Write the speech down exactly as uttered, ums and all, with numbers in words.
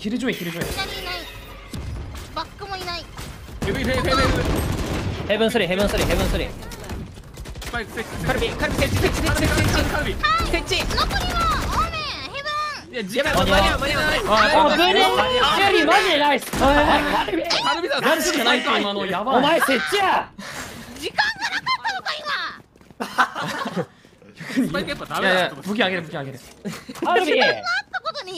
キルジョイキルジョイ。 左いない。バックもいない。 ヘブンヘブンヘブンヘブンスリーヘブンスリーヘブンスリー。 スパイク設置カルビカルビ設置設置設置設置カルビ設置。 残りはオーメンヘブン。 いや時間間に合う間に合うあ、ブリーチェリーマジでナイス。カルビカルビさんやるしかないって今のやばい。 お前設置や。 時間がなかったのか今。 スパイクやっぱダいやいやメだと思う。 武器あげる武器あげる。 カルビ。 なん